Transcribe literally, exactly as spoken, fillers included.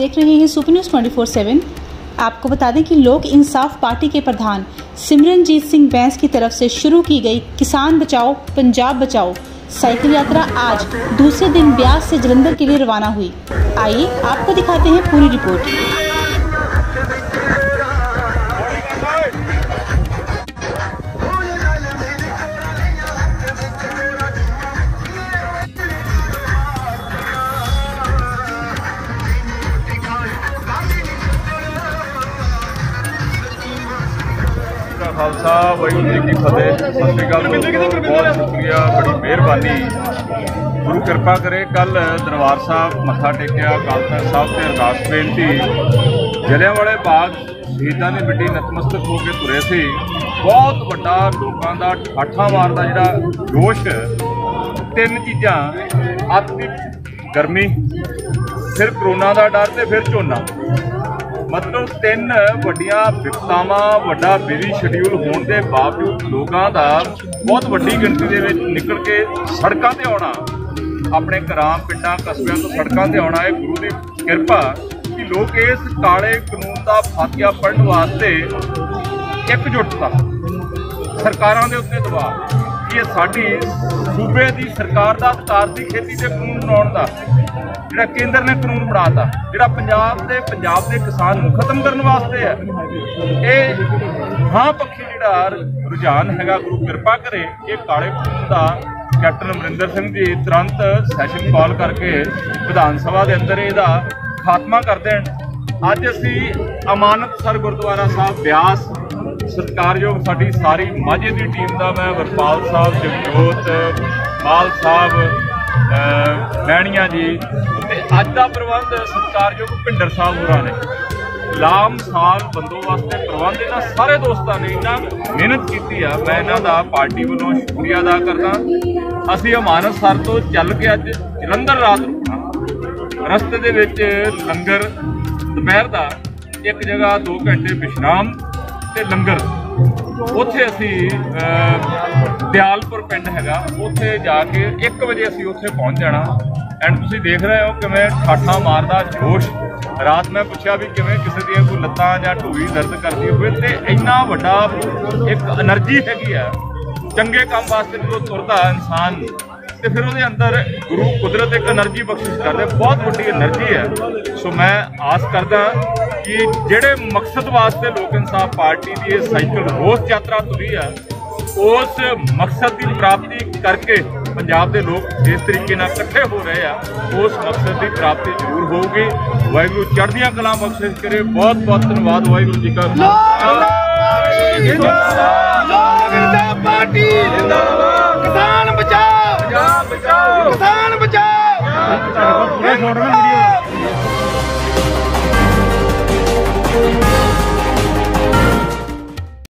देख रहे हैं super news twenty four seven. आपको बता दें कि लोक इंसाफ पार्टी के प्रधान सिमरनजीत सिंह बैंस की तरफ से शुरू की गई किसान बचाओ पंजाब बचाओ साइकिल यात्रा आज दूसरे दिन ब्यास से जलंधर के लिए रवाना हुई। आइए आपको दिखाते हैं पूरी रिपोर्ट। खालसा वाहिगुरू जी की फतेह। सत श्री अकाल दोस्तों, बहुत शुक्रिया, बड़ी मेहरबानी। गुरु कृपा करे। कल दरबार साहब मत्था टेकिया, अकाल तख्त साहब से अरदास बेनती, जलियांवाले बाग शहीदां दी मिट्टी नतमस्तक हो के तुरे सी। बहुत वड्डा लोकां दा ठाठा मार दा जिहड़ा जोश, तीन चीज़ां अति गर्मी, फिर करोना का डर ते फिर झोना, मतलब तीन वड्डियां विपतावां, वड्डा बिजी शेड्यूल होने के बावजूद लोगों का बहुत वड्डी गिनती दे विच निकल के सड़कों ते आउणा, अपने घरां पिंडां कस्बियां तो सड़कों ते आउणा, है गुरु की किरपा कि लोग इस काले कानून का फातिया पढ़ने वास्ते एकजुटता, सरकारां दे उत्ते दबाव कि ये साडी सूबे की सरकार का अधिकार सी खेती के कानून बनाउण दा, जिहड़ा केंद्र ने कानून बनाता, जिहड़ा पंजाब के पंजाब के किसान नूं खत्म करने वास्ते है। ये हाँ पक्षी जिहड़ा रुझान हैगा, गुरु कृपा करे ये काले कानून का कैप्टन अमरिंदर सिंह जी तुरंत सैशन कॉल करके विधान सभा के अंदर इसका खात्मा कर देन। अज असी अमानतसर गुरुद्वारा साहब ब्यास सत्कारयोग साडी सारी माझे की टीम का, मैं वरपाल साहब, जगजोत माल साहब, मैणिया जी, अज का प्रबंध सत्कारयोग भिंडर साहब होरां ने, लाम साल बंदोबस्त प्रबंध इन्हां सारे दोस्तों ने इन्ना मेहनत की है। मैं इन्हां दा पार्टी वालों शुक्रिया अदा करदा। असीं अमानतसर तो चल के अज जलंधर रात रुकना, रस्ते दे विच लंगर दोपहर का एक जगह दो घंटे विश्राम ते लंगर, उत्थे असी दयालपुर पिंड हैगा, उत्थे जाके एक बजे असी उत्थे पहुँच जाना। एंड तुसीं देख रहे हो किवें ठाठा मारदा जोश। रात मैं पूछा भी किवें किसी दी कोई लत्तां जां ढूई दर्द करती हुए, तो इन्ना वड्डा एक एनर्जी हैगी है चंगे काम वास्ते जो तुरदा इंसान, तो फिर वो अंदर गुरु कुदरत एक एनर्जी बख्शिश करते, बहुत वड्डी एनर्जी है। सो मैं आस करदा कि जिहड़े मकसद वास्ते लोक इंसाफ पार्टी की साइकिल रोज यात्रा तुरी है, उस मकसद की प्राप्ति करके पंजाब के लोग जिस तरीके नाल इकट्ठे हो रहे हैं, उस मकसद की प्राप्ति जरूर होगी। वाहिगुरू चढ़दियां कलां बख्शिश करे। बहुत बहुत धन्यवाद। वाहिगुरू जी का खालसा।